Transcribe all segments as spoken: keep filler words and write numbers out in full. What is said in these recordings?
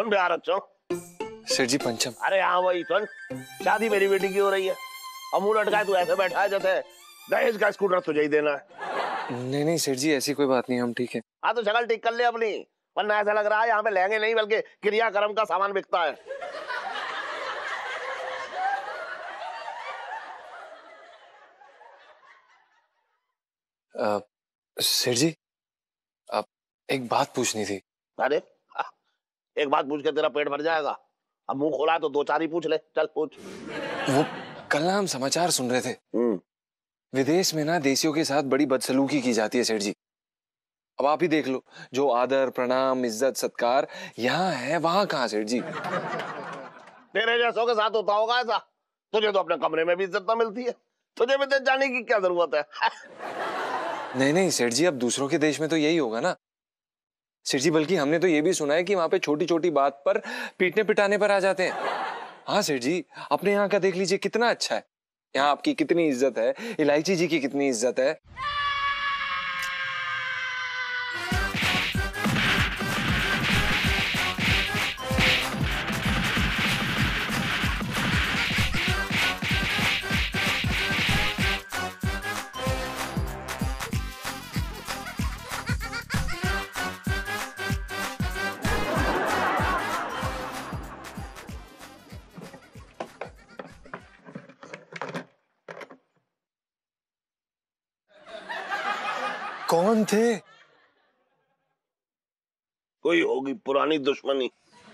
सुन बिहार अच्छा सेठ जी पंचम। अरे हाँ वही सुन, शादी मेरी बेटी की हो रही है और मुंह लटका है तू ऐसे बैठा है जैसे दहेज का स्कूटर तुझे ही देना है। नहीं नहीं सेठ जी ऐसी कोई बात नहीं, हम ठीक है। हाँ तो शक्ल ठीक कर ले अपनी, वरना ऐसा लग रहा है यहाँ पे लहंगे नहीं बल्कि क्रियाक्रम का सामान बिकता है। सेठ जी आप एक बात पूछनी थी। अरे एक बात पूछ के तेरा पेट भर जाएगा, अब मुंह खोला है तो दो चार ही पूछ ले, चल पूछ। वो कल ना हम समाचार सुन रहे थे, विदेश में ना देसियों के साथ बड़ी बदसलूकी की जाती है सेठ जी। अब आप ही देख लो, जो आदर प्रणाम इज्जत सत्कार यहाँ है वहां कहाँ सेठ जी। तेरे जैसों के साथ होता होगा ऐसा, तुझे तो अपने कमरे में भी इज्जत ना मिलती है, तुझे विदेश जाने की क्या जरूरत है। नहीं नहीं सेठ जी, अब दूसरों के देश में तो यही होगा ना सेठ जी, बल्कि हमने तो ये भी सुना है कि वहां पे छोटी छोटी बात पर पीटने पिटाने पर आ जाते हैं। हाँ सेठ जी, अपने यहाँ का देख लीजिए कितना अच्छा है, यहाँ आपकी कितनी इज्जत है, इलायची जी की कितनी इज्जत है। कौन थे? कोई होगी पुरानी दुश्मनी।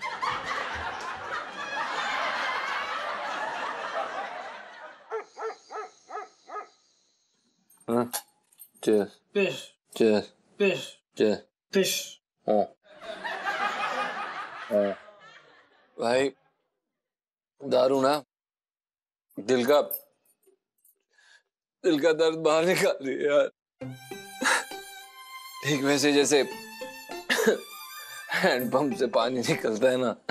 हाँ चेस पिश चेस पिश चेस पिश। हाँ हाँ भाई दारू ना दिल का दिल का दर्द बाहर निकाल रही है यार, ठीक वैसे जैसे हैंडपंप से पानी निकलता है ना।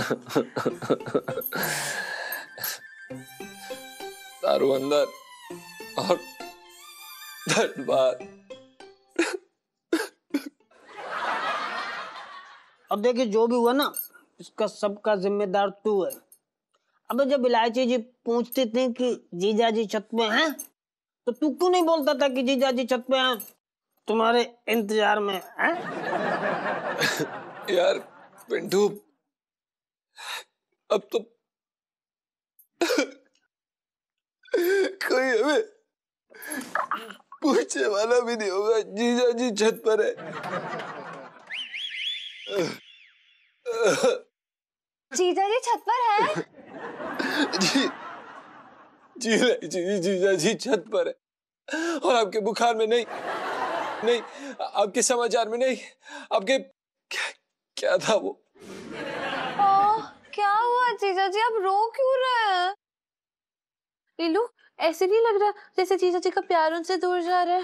दारू अंदर और दर्द बाहर। अब देखिए जो भी हुआ ना, इसका सबका जिम्मेदार तू है। अब जब इलायची जी पूछती थी कि जीजाजी छत पे हैं, तो तू क्यों नहीं बोलता था कि जीजाजी छत पे हैं, तुम्हारे इंतजार में हैं? यार पिंटू, अब तो कोई हमें पूछने वाला भी नहीं होगा, जीजाजी छत पर है। जीजाजी छत पर है? जी जी जी जीजाजी छत पर है, और आपके बुखार में नहीं नहीं, आपके समाचार में नहीं, आपके क्या, क्या था वो? ओह, क्या हुआ जीजाजी, आप रो क्यों रहे हैं? लीलू, ऐसे नहीं लग रहा जैसे जीजाजी का प्यार उनसे दूर जा रहा है।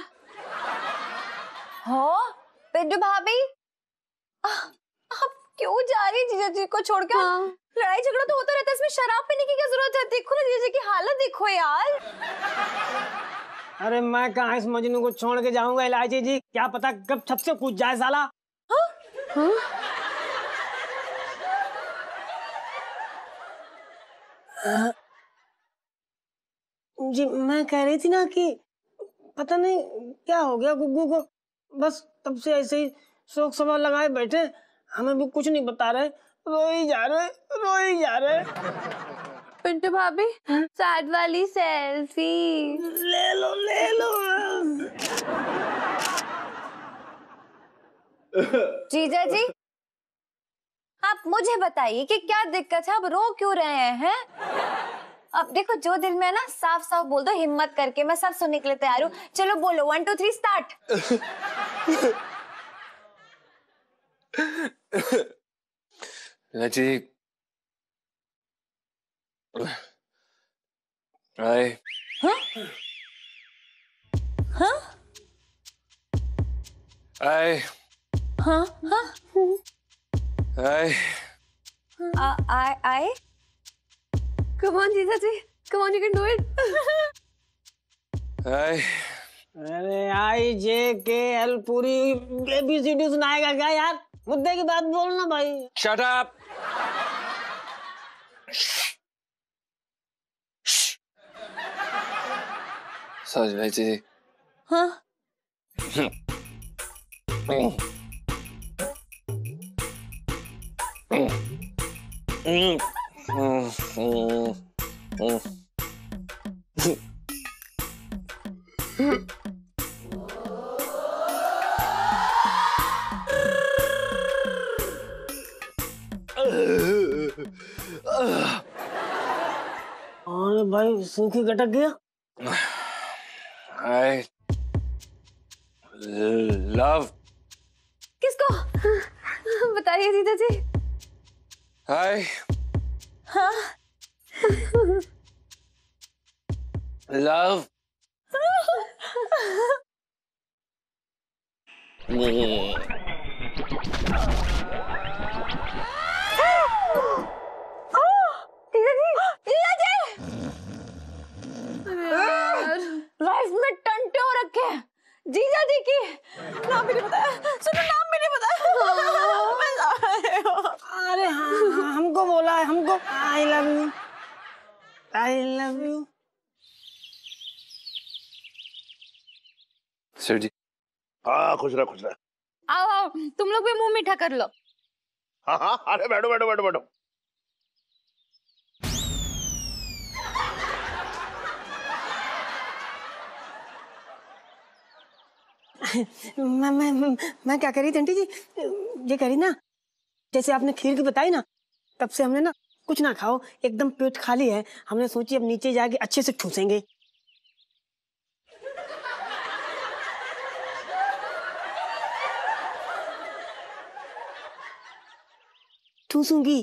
हाँ, पिंटू भाभी, आप क्यों जा रही है जीजाजी को छोड़ के? हाँ। लड़ाई झगड़ा तो होता रहता है, इसमें शराब पीने की क्या जरूरत है? देखो ना जीजाजी की हालत देखो यार। अरे मैं कहाँ इस मजनू को छोड़ के जाऊंगा इलायची जी, क्या पता कब छत से कूद जाए साला। हाँ? हाँ? आ, जी मैं कह रही थी ना कि पता नहीं क्या हो गया गुग्गू को, बस तब से ऐसे ही शोक सभा लगाए बैठे, हमें भी कुछ नहीं बता रहे, रो ही जा रहे रो ही जा रहे। पिंटू भाभी, सैड वाली सेल्फी ले लो ले लो। जीजाजी, आप मुझे बताइए कि क्या दिक्कत है, आप रो क्यों रहे हैं? अब देखो जो दिल में है ना साफ साफ बोल दो, हिम्मत करके, मैं सब सुनने के लिए तैयार हूँ। चलो बोलो, वन टू थ्री स्टार्ट। लाची आए। हाँ? हाँ? आए। हाँ? हाँ? आए। आए आए। Come on जीजाजी, come on, you can do it. आए। अरे आई जे के एल पूरी एबीसीडी सुनाएगा क्या यार? मुद्दे की बात बोलना भाई। Shut up. सच भाई जी। हाँ अरे भाई सूखी गटक गया। I love। किसको? बताइए जीजा जी। I हाँ love लाइफ में टंटे हो रखे हैं जीजा जी की। नाम भी नहीं बताया, सुनो नाम भी नहीं बताया। अरे हाँ, हाँ हमको बोला है, हमको I love you, I love you. Sir जी। हाँ खुश रह खुश रह। आओ आओ तुम लोग भी मुंह मीठा कर लो। हाँ हाँ अरे बैठो बैठो बैठो बैठो। मैं मैं मैं क्या कह रही थी आंटी जी, ये कह रही ना, जैसे आपने खीर की बताई ना, तब से हमने ना कुछ ना खाओ, एकदम पेट खाली है। हमने सोची अब नीचे जाके अच्छे से ठूसेंगे। ठूसूंगी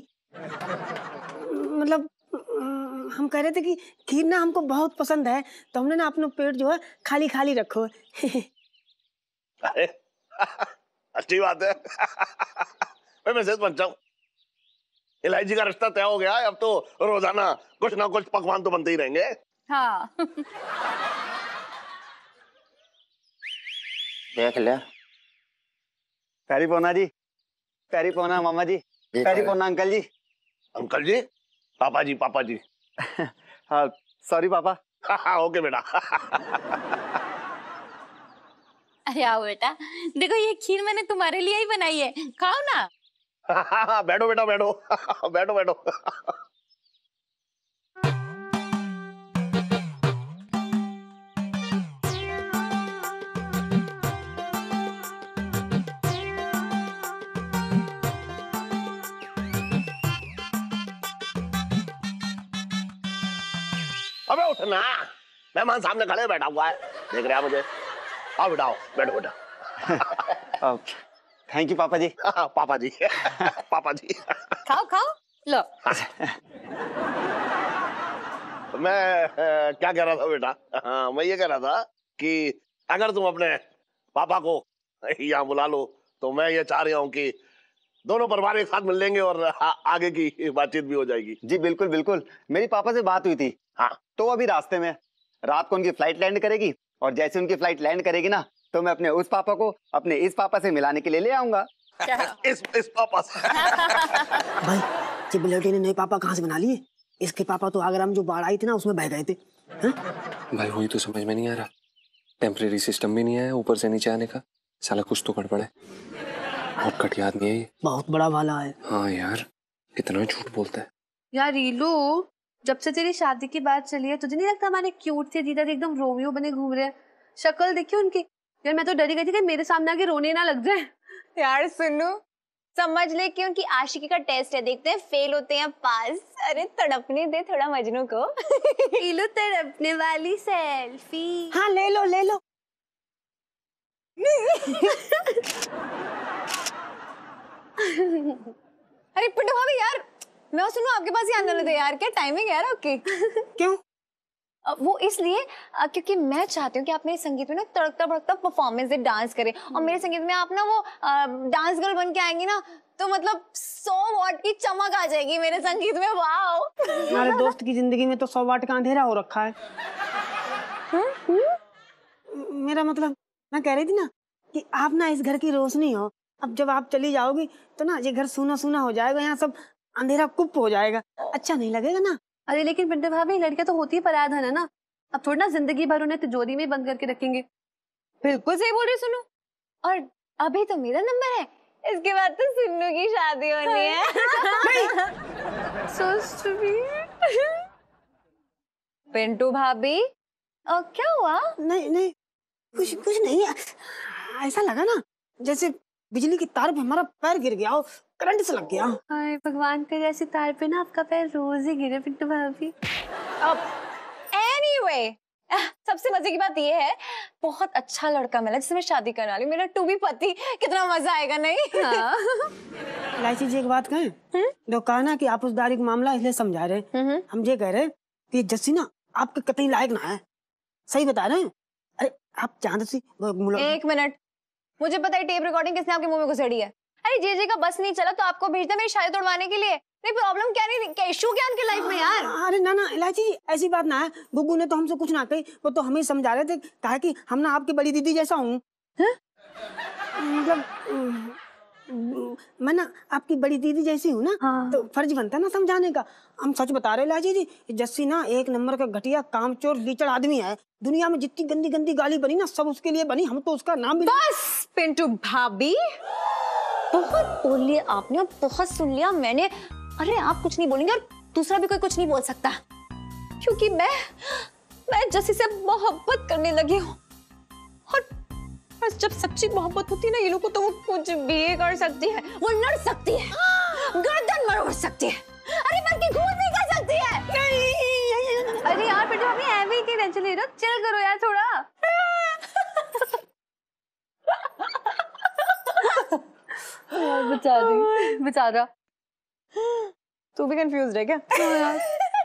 मतलब हम कह रहे थे कि खीर ना हमको बहुत पसंद है, तो हमने ना अपना पेट जो है खाली खाली रखो। अरे अच्छी बात है। मैं मैसेज पहुंचा हूँ, इलायची का रिश्ता तय हो गया है। अब तो रोजाना कुछ ना कुछ पकवान तो बनते ही रहेंगे। हाँ देख ले। पैरी पोना जी, पैरी पोना मामा जी, पैरी पोना अंकल जी। अंकल जी, पापा जी, पापा जी। हाँ सॉरी पापा। हाँ ओके बेटा। अरे आओ बेटा, देखो ये खीर मैंने तुम्हारे लिए ही बनाई है, खाओ ना। बैठो बेटा बैठो। बैठो बैठो। अबे उठना, मेहमान सामने खड़े बैठा हुआ है, देख रहे हैं मुझे। आओ बेटा आओ, बैठो बेटा। थैंक यू पापा जी। पापा जी। पापा जी। खाओ खाओ लो। मैं क्या कह रहा था बेटा, हाँ मैं ये कह रहा था कि अगर तुम अपने पापा को यहाँ बुला लो तो मैं ये चाह रहा हूँ कि दोनों परिवार एक साथ मिल लेंगे और आ, आगे की बातचीत भी हो जाएगी। जी बिल्कुल बिल्कुल, मेरी पापा से बात हुई थी। हाँ तो अभी रास्ते में, रात को उनकी फ्लाइट लैंड करेगी और जैसे उनकी फ्लाइट लैंड करेगी ना, तो मैं अपने उस पापा को अपने इस पापा से मिलाने के लिए ले आऊंगा। इस इस पापा से। भाई ये बिलटी ने नए पापा कहाँ से बना लिए? इसके पापा तो आगरा में जो बाढ़ आई थी ना उसमें बह गए थे। हा? भाई वही तो समझ में नहीं आ रहा, टेम्परेरी सिस्टम भी नहीं आया ऊपर से नीचे आने का। साला कुछ तो गड़बड़ है, बहुत घटिया आदमी है ये। बहुत बड़ा वाला है। हाँ यार, कितना झूठ बोलता है यार। रीलू, जब से तेरी शादी की बात चली है, तुझे नहीं लगता हमारे क्यूट थे जीजा एकदम रोमियो बने घूम रहे हैं? शक्ल देखियो उनकी। यार मैं तो डरी गई थी कि मेरे सामने आके रोने ना लग जाए। यार सुनो, समझ ले कि उनकी आशिकी का टेस्ट है, देखते हैं फेल होते हैं पास। अरे तड़पने दे थोड़ा मजनू को। रीलू तड़पने वाली सेल्फी। हाँ ले लो ले लो। अरे पिंटू भाभी यार, मैं सुनो आपके पास ही आने वाले थे यार। क्या टाइमिंग है यार आपकी? क्यों? वो इसलिए क्योंकि मैं चाहती हूँ कि आप मेरे संगीत में ना तड़कता भड़कता परफॉर्मेंस दे डांस करें, और मेरे संगीत में आप ना वो डांस गर्ल बन के आएंगी ना, तो मतलब सौ वाट की चमक आ जाएगी मेरे संगीत में। वाओ। हमारे दोस्त की जिंदगी में तो सौ वाट का अंधेरा हो रखा है। मेरा मतलब मैं कह रही थी ना कि आप ना इस घर की रोशनी हो। अब जब आप चली जाओगी तो ना ये घर सूना सूना हो जाएगा। यहाँ सब अंधेरा कुप हो जाएगा, अच्छा नहीं लगेगा ना। अरे लेकिन पिंटू भाभी, लड़कियां तो होती ही पराधन है ना, अब थोड़ी ना जिंदगी भर उन्हें तिजोरी में बंद करके रखेंगे। बिल्कुल सही बोल रही सुनो। और अभी तो मेरा नंबर है, इसके बाद तो सिन्नू की शादी होनी है। So sweet। पिंटू भाभी और क्या हुआ? नहीं नहीं कुछ कुछ नहीं, ऐसा लगा ना जैसे बिजली की तार पे हमारा पैर गिर गया हो, करंट से लग गया। हाय भगवान करे ऐसी तार पे ना आपका पैर रोज ही गिरे पिंटू भाभी। अब एनीवे सबसे मजे की बात ये है, बहुत अच्छा लड़का मिला जिससे मैं शादी करने वाली, मेरा टू बी पति। कितना मजा आएगा नहीं? हाँ। इलायची जी एक बात कहें, जो कहा ना कि आपसदारी का मामला इसलिए समझा रहे, हम ये कह रहे कि जस्सी ना आपके कतई लायक ना है। सही बता रहे हैं। अरे आप चांद सी एक मिनट, मुझे पता है टेप रिकॉर्डिंग किसने आपके मुंह में घुसेड़ी है। अरे जे जे का बस नहीं चला तो आपको भेज दिया मेरी शादी तोड़वाने के लिए। नहीं प्रॉब्लम क्या, नहीं क्या इशू क्या उनके लाइफ में यार? अरे ना ना इलायची जी ऐसी बात ना है, गुग्गू ने तो हमसे कुछ ना कही, वो तो हमें समझा रहे थे, कहा कि हम ना आपकी बड़ी दीदी जैसा हूँ। मतलब मैं ना आपकी बड़ी दीदी जैसी हूँ ना। हाँ। तो फर्ज बनता है ना समझाने का। हम सच बता रहे इलायची जी, जस्सी ना एक नंबर का घटिया कामचोर लीचड़ आदमी है। दुनिया में जितनी गंदी गंदी गाली बनी ना सब उसके लिए बनी, हम तो उसका नाम भी। बस पिंटू भाभी बहुत बोल लिया आपने और बहुत सुन लिया मैंने। अरे आप कुछ नहीं बोलेंगे और दूसरा भी कोई कुछ नहीं बोल सकता, क्योंकि मैं मैं जस्सी से मोहब्बत करने लगी हूँ। और बस जब सच्ची मोहब्बत होती है ना ये लोग को, तो वो कुछ भी कर सकती है। वो लड़ सकती है, गर्दन मरोड़ सकती है, अरे बल्कि खून भी कर सकती है। अरे यार पिंटू भाभी ऐਵੇਂ ही टेंशन ले रहे हो, चिल करो यार थोड़ा। यार बेचारी बेचारा। तू भी कंफ्यूज है क्या? यार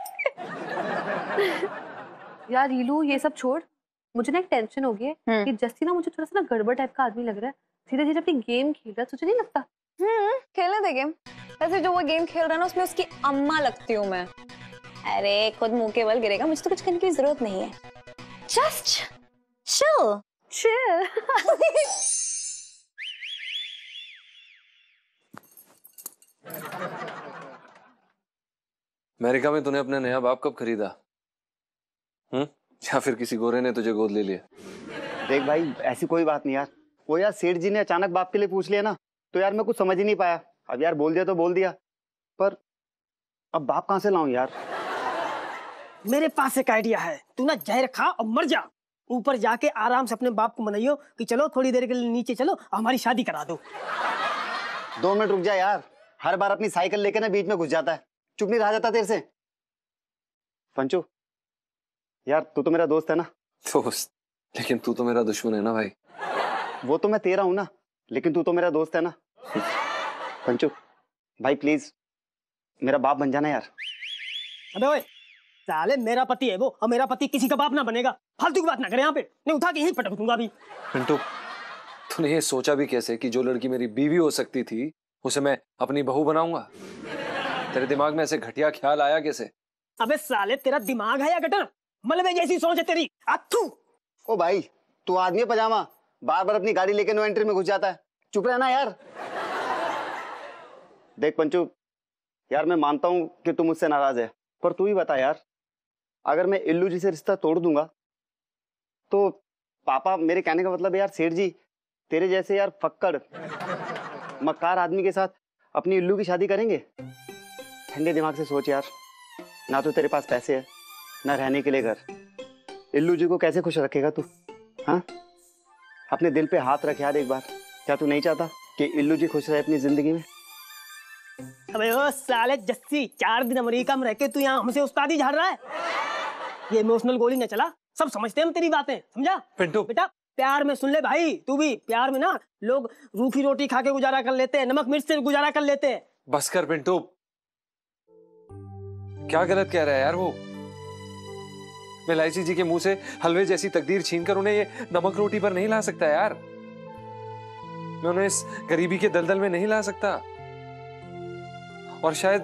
यार रीलू ये सब छोड़, मुझे ना एक टेंशन हो गई है कि जस्सी ना मुझे थोड़ा सा ना गड़बड़ टाइप का आदमी लग रहा है। धीरे धीरे अपनी गेम खेल रहा है, तुझे नहीं लगता? हम्म खेलने दे गेम। वैसे जो वो गेम खेल रहा है ना उसमें उसकी अम्मा लगती हूँ मैं। अरे खुद मुंह के बल गिरेगा, मुझे तो कुछ करने की जरूरत नहीं है। Just chill chill. अमेरिका में तूने अपना नया बाप कब खरीदा? हम्म या फिर किसी गोरे ने तुझे गोद ले लिया? देख भाई ऐसी कोई बात नहीं यार, वो यार सेठ जी ने अचानक बाप के लिए पूछ लिया ना, तो यार मैं कुछ समझ ही नहीं पाया। अब यार बोल दिया तो बोल दिया, पर अब बाप कहाँ से लाऊं यार? मेरे पास एक आइडिया है, तू ना जहर खा और मर जा। ऊपर जाके आराम से अपने बाप को मनाइयो कि चलो थोड़ी देर के लिए नीचे चलो और हमारी शादी करा दो। दो मिनट रुक जा यार, हर बार अपनी साइकिल लेके ना बीच में घुस जाता है, चुप नहीं रहा जाता तेरे से। पंचू यार तू तो मेरा दोस्त है ना। दोस्त? लेकिन तू तो मेरा दुश्मन है ना भाई। वो तो मैं तेरा हूं ना, लेकिन तू तो मेरा दोस्त है ना। पंचू भाई प्लीज मेरा बाप बन जाना यार। अबे ओए साले मेरा पति है वो, और मेरा पति किसी का बाप ना बनेगा। फालतू की बात ना करे यहाँ पे, नहीं उठा के यहीं पटक दूंगा अभी। पिंटू तूने ये सोचा भी कैसे कि जो लड़की मेरी बीवी हो सकती थी उसे मैं अपनी बहू बनाऊंगा? तेरे दिमाग में ऐसे घटिया ख्याल आया कैसे? अबे साले तेरा दिमाग है या गटर? मलबे जैसी सोच है तेरी। अथू। ओ भाई तू आदमी पजामा बार बार अपनी गाड़ी लेके नो एंट्री में घुस जाता है, चुप रहना यार। देख पंचू यार मैं मानता हूं कि तू मुझसे नाराज है, पर तू ही बता यार, अगर मैं इल्लू जी से रिश्ता तोड़ दूंगा तो पापा, मेरे कहने का मतलब यार सेठ जी तेरे जैसे यार फक्कड़ मक्कार आदमी के साथ अपनी इल्लू की शादी करेंगे? ठंडे दिमाग से सोच यार, ना तो तेरे पास पैसे है ना रहने के लिए घर, इल्लू जी को कैसे खुश रखेगा तू? हाँ अपने दिल पे हाथ रख यार एक बार, क्या तू नहीं चाहता कि इल्लू जी खुश रहे अपनी जिंदगी में? अबे ओ साले जस्सी, चार दिन अमेरिका में रह के तू यहाँ हमसे उस्तादी झाड़ रहा है। ये इमोशनल गोली न चला, सब समझते हैं हम तेरी बातें, समझा? पिंटू बेटा प्यार में सुन ले भाई, तू भी प्यार में ना लोग रूखी रोटी खा के गुजारा कर लेते हैं, नमक मिर्च से गुजारा कर लेते हैं। बस कर पिंटू, क्या गलत कह रहा है यार वो? मैं इलायची जी के मुंह से हलवे जैसी तकदीर छीनकर उन्हें ये नमक रोटी पर नहीं ला सकता यार। मैं उन्हें इस गरीबी के दलदल में नहीं ला सकता, और शायद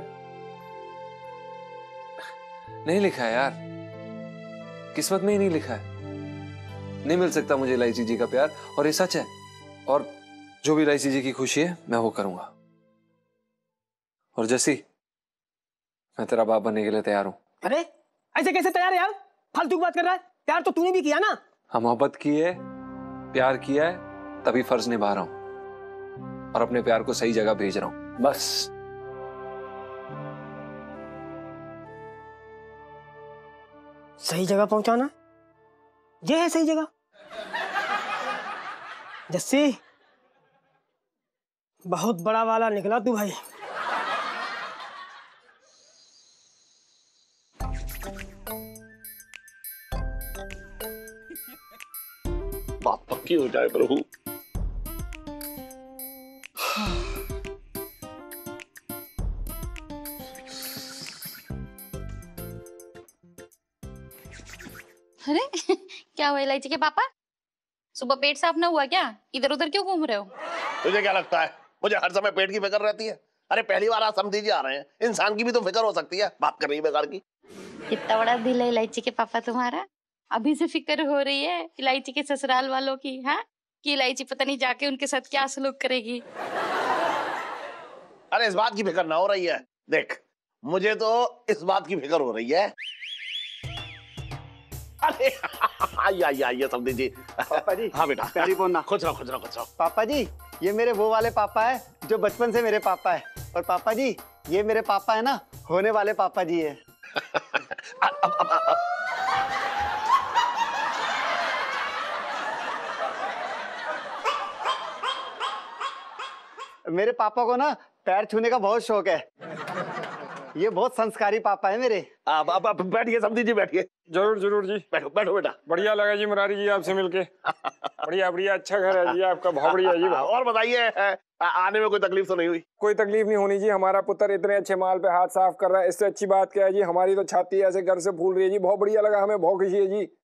नहीं लिखा है यार, किस्मत में ही नहीं लिखा है। नहीं मिल सकता मुझे इलायची जी का प्यार, और ये सच है। और जो भी इलायची जी की खुशी है मैं वो करूंगा। और जैसी मैं तेरा बाप बनने के लिए तैयार हूँ। अरे ऐसे कैसे तैयार है यार, फालतू की बात कर रहा है। प्यार तो तूने भी किया ना। हाँ, मोहब्बत की है, प्यार किया है, तभी फर्ज निभा रहा हूँ और अपने प्यार को सही जगह भेज रहा हूँ, बस। सही जगह पहुंचाना, ये है सही जगह। जस्सी, बहुत बड़ा वाला निकला तू भाई। बात पक्की हो जाए प्रभु। अरे क्या हुआ इलायची के पापा? सुबह पेट साफ ना हुआ क्या? इधर उधर क्यों घूम रहे हो? तुझे क्या लगता है मुझे हर समय पेट की फिक्र रहती है? अरे पहली बार आज समझी जी आ रहे हैं, इंसान की भी तो फिक्र हो सकती है। बात कर रही है बेकार की। कितना बड़ा दिल है इलायची के पापा तुम्हारा। अभी से फिक्र हो रही है इलायची के ससुराल वालों की, हाँ? कि इलायची पता नहीं जाके उनके साथ क्या सलूक करेगी। अरे इस बात की फिक्र ना हो रही है। देख, मुझे तो इस बात की फिक्र हो रही है। अरे आइए आइए आइए समझी जी। पापा जी। हाँ बेटा, प्यारी बोलना। खुश रहो खुश रहो खुश रहो। पापा जी, ये मेरे वो वाले पापा है जो बचपन से मेरे पापा है। और पापा जी, ये मेरे पापा है ना, होने वाले पापा जी है। अब, अब, अब, अब। मेरे पापा को ना पैर छूने का बहुत शौक है। ये बहुत संस्कारी पापा है मेरे। अब अब अब बैठिए समझी जी, बैठिए। जरूर जरूर जी, बैठो बैठो बेटा। बढ़िया लगा जी मुरारी जी आपसे मिलके। बढ़िया बढ़िया, अच्छा घर है जी आपका, बहुत बढ़िया जी। और बताइए, आने में कोई तकलीफ तो नहीं हुई? कोई तकलीफ नहीं होनी जी, हमारा पुत्र इतने अच्छे माल पे हाथ साफ कर रहा है, इससे अच्छी बात क्या है जी। हमारी तो छाती ऐसे घर से फूल रही है जी, बहुत बढ़िया लगा, हमें बहुत खुशी है जी।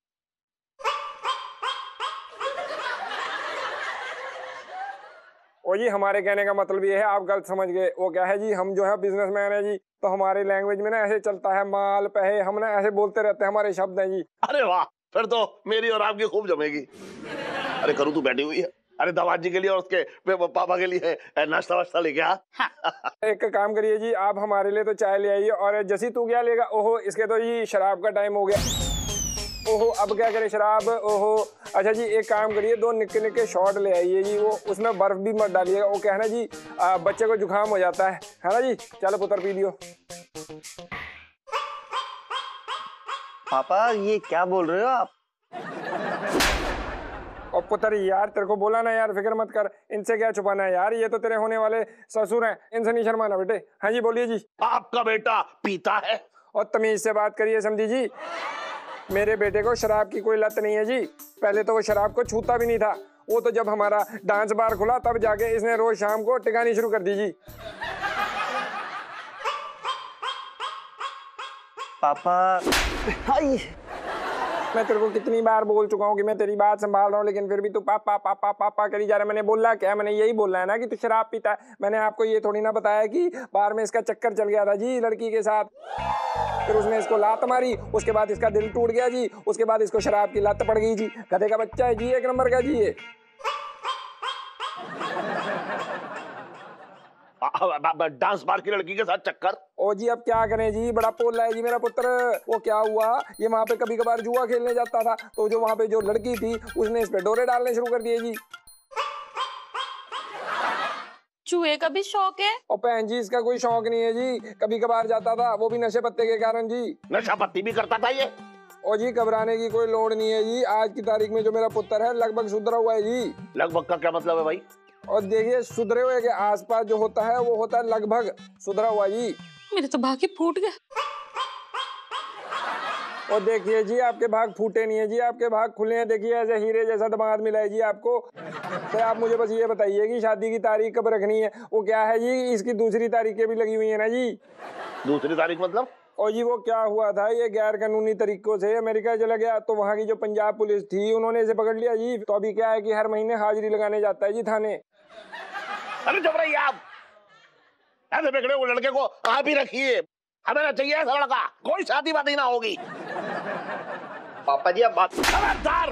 ओ जी, हमारे कहने का मतलब ये है, आप गलत समझ गए। वो क्या है जी, हम जो है बिजनेसमैन है जी, तो हमारे लैंग्वेज में ना ऐसे चलता है, माल पहे, हम ना ऐसे बोलते रहते हैं, हमारे शब्द हैं जी। अरे वाह, फिर तो मेरी और आपकी खूब जमेगी। अरे करूँ तू बैठी हुई है। अरे दवाद जी के लिए और उसके पापा के लिए नाश्ता वाश्ता लेके आ। हाँ। एक काम करिए जी, आप हमारे लिए तो चाय ले आइए। और जैसी तू क्या लेगा? ओहो, इसके तो जी शराब का टाइम हो गया। ओहो, अब क्या करे शराब? ओहो, अच्छा जी एक काम करिए, दो निक्के निक्के शॉट ले आइए जी, वो उसमें बर्फ भी मत डालिएगा। वो क्या है ना जी, आ, बच्चे को जुकाम हो जाता है, है ना जी। चलो पुत्र पी लियो। पापा ये क्या बोल रहे हो आप? और पुत्र यार, तेरे को बोला ना यार, फिक्र मत कर, इनसे क्या छुपाना है यार, ये तो तेरे होने वाले ससुर हैं, इनसे नहीं शर्माना बेटे। हाँ जी बोलिए जी। आपका बेटा पीता है? और तमीज से बात करिए समझी जी, मेरे बेटे को शराब की कोई लत नहीं है जी। पहले तो वो शराब को छूता भी नहीं था, वो तो जब हमारा डांस बार खुला तब जाके इसने रोज शाम को टिकानी शुरू कर दी जी। पापा मैं तेरे को कितनी बार बोल चुका हूँ कि मैं तेरी बात संभाल रहा हूँ, लेकिन फिर भी तू पापा पापा पापा करी जा रहा है। मैंने बोला क्या? मैंने यही बोला है ना कि तू शराब पीता है। मैंने आपको ये थोड़ी ना बताया कि बार में इसका चक्कर चल गया था जी लड़की के साथ, फिर उसने इसको लात मारी, उसके बाद इसका दिल टूट गया जी, उसके बाद इसको शराब की लत पड़ गई जी। गधे का बच्चा है जी, एक नंबर का जी ये। डांस बार की लड़की के साथ चक्कर? ओ जी अब क्या करें जी, बड़ा पोला है जी मेरा पुत्र। वो क्या हुआ, ये वहाँ पे कभी कभार जुआ खेलने जाता था, तो जो वहाँ पे जो लड़की थी उसने इस पे डोरे डालने शुरू कर दिए जी। चूहे का भी शौक है? और बहन जी इसका कोई शौक नहीं है जी, कभी कभार जाता था, वो भी नशे पत्ते के कारण जी। नशा पत्ती भी करता था ये? ओ जी घबराने की कोई लोड़ नहीं है जी, आज की तारीख में जो मेरा पुत्र है लगभग सुधरा हुआ है जी। लगभग का क्या मतलब है भाई? और देखिए सुधरे हुए के आसपास जो होता है वो होता है लगभग सुधरा हुआ जी। मेरे तो भाग ही फूट गया। और देखिए जी आपके भाग फूटे नहीं है जी, आपके भाग खुले हैं। देखिए ऐसे हीरे जैसा दामाद मिला है जी आपको। तो आप मुझे बस ये बताइए कि शादी की तारीख कब रखनी है? वो क्या है जी, इसकी दूसरी तारीखें भी लगी हुई है ना जी। दूसरी तारीख मतलब? और जी वो क्या हुआ था, ये गैर कानूनी तरीकों से अमेरिका चला गया, तो वहाँ की जो पंजाब पुलिस थी उन्होंने इसे पकड़ लिया जी। तो अभी क्या है कि हर महीने हाजिरी लगाने जाता है जी थाने। अरे चुप रहिए आप, ऐसे बिगड़े वो लड़के को आप ही रखिए, हमें ना चाहिए ऐसा लड़का, कोई शादी वादी ना होगी। पापा जी आप बात खबरदार।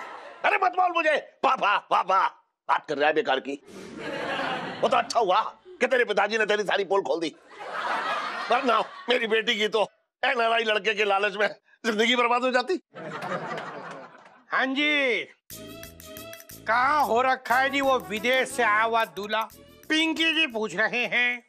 अरे मत बोल मुझे पापा पापा, बात कर रहा है बेकार की। वो तो अच्छा हुआ कि तेरे पिताजी ने तेरी सारी पोल खोल दी, वरना मेरी बेटी की तो एनआरआई लड़के के लालच में जिंदगी बर्बाद हो जाती। हाँ जी, कहाँ हो रखा है जी वो विदेश से आया हुआ दूल्हा? पिंकी जी पूछ रहे हैं।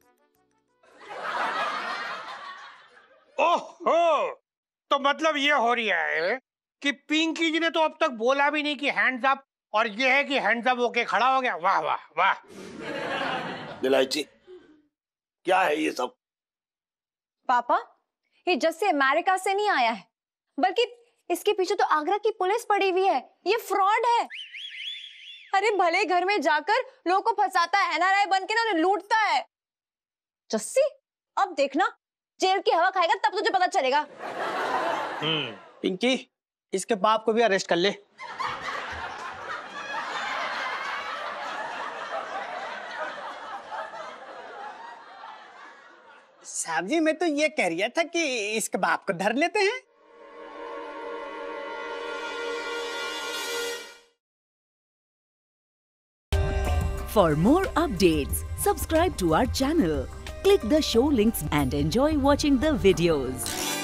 ओहो, तो मतलब ये हो रही है कि पिंकी जी ने तो अब तक बोला भी नहीं कि हैंड्स अप, और ये है कि हैंड्स अप होके खड़ा हो गया। वाह वाह वाह। इलायची, क्या है ये सब? पापा, ये जस्सी अमेरिका से नहीं आया है, बल्कि इसके पीछे तो आगरा की पुलिस पड़ी हुई है। ये फ्रॉड है। अरे भले घर में जाकर लोगों को फंसाता है, एनआरआई बन के ना लूटता है। जस्सी, अब देखना जेल की हवा खाएगा तब तुझे पता चलेगा। पिंकी, इसके बाप को भी अरेस्ट कर ले। साहब जी, मैं तो ये कह रहा था कि इसके बाप को धर लेते हैं। For more updates, subscribe to our channel, click the show links and enjoy watching the videos.